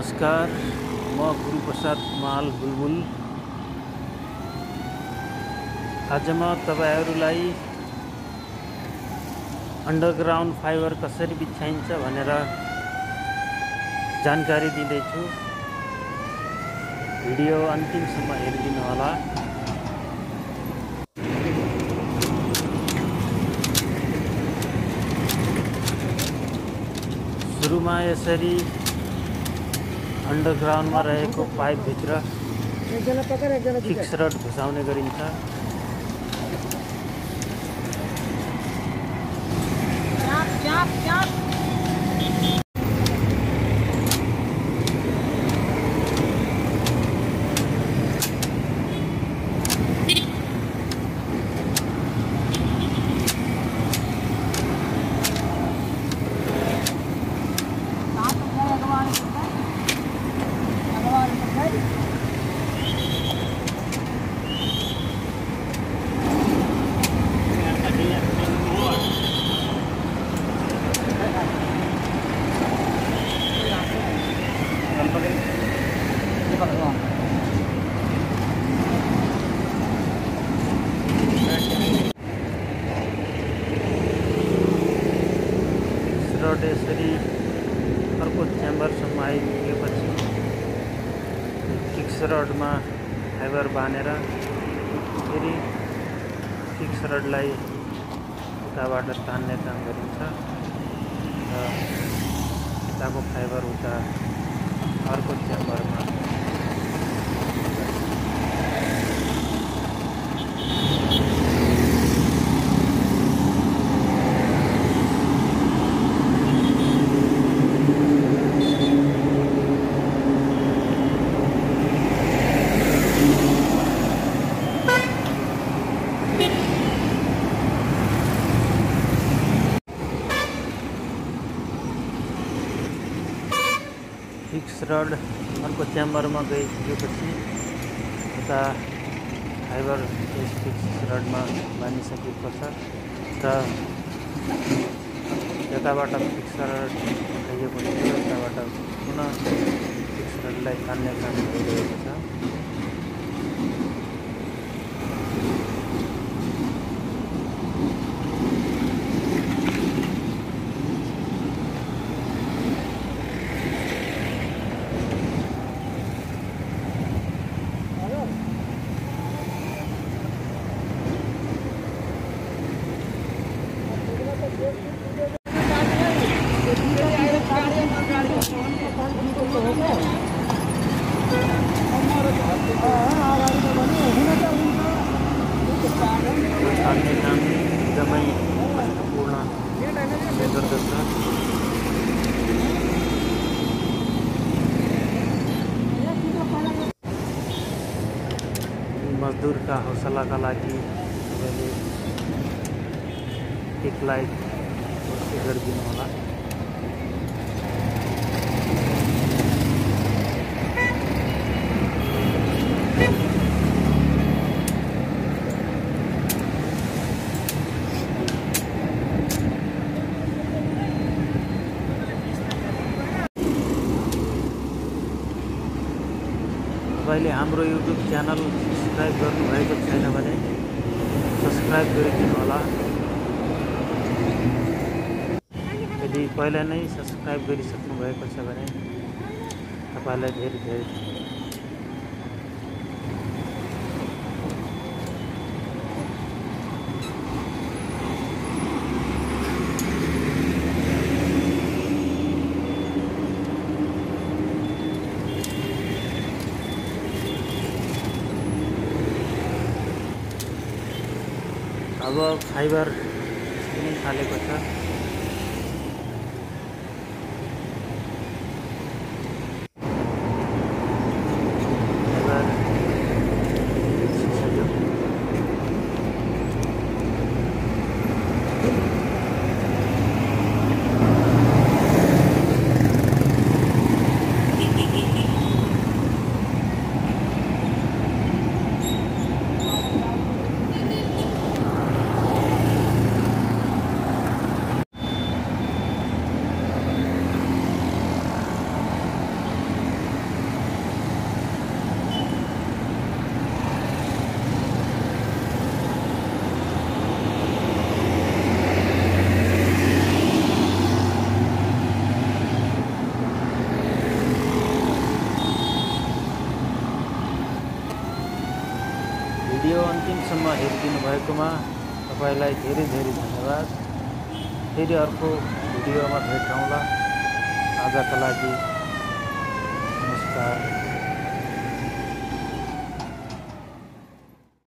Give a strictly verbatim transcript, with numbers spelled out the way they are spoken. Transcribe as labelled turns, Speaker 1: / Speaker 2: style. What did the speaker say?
Speaker 1: नमस्कार, म गुरुप्रसाद माल बुलबुल। आज म तपाईहरुलाई अन्डरग्राउन्ड फाइबर कसरी बिछाइन्छ भनेर जानकारी दिँदैछु। भिडियो अन्तिमसम्म हेरिदिनु होला। सुरुमा यसरी अन्डरग्राउन्डमा रहेको पाइप भित्र फिक्स रड घुसाउने गरिन्छ। रड यसरी अर्को च्याम्बरसम्म आइपुगेपछि फिक्स रडमा फाइबर बाँधेर फेरि फिक्स रडलाई उताबाट तान्ने काम गरिन्छ र उताको फाइबर उता अर्को च्याम्बरमा फिक्स रड अर्को च्याम्बरमा गइसकेपछि उता फाइबर यस फिक्स रडमा बाँधिसकेको छ र यताबाट फिक्स रड उठाइएको छ। यताबाट पुनः फिक्स रडलाई तान्ने काम भइरहेको छ। तान्ने काम एकदमै महत्त्वपूर्ण गर्दछ। मजदुरका हौसलाका लागि तपाईँले एक लाइक गरिदिनु होला। तपाईँले हाम्रो युट्युब च्यानल सब्सक्राइब गर्नुभएको छैन भने सब्सक्राइब गरिदिनु होला। यदि पहिला नै सब्सक्राइब गरिसक्नु भएको छ भने तपाईँलाई धेरै धेरै अब फाइबर नै थालेको छ। फाइबर बिछिसक्यो। भएकोमा तपाईलाई धेरै धेरै धन्यवाद। फेरि अर्को भिडियोमा भेटौँला। आजका लागि नमस्कार।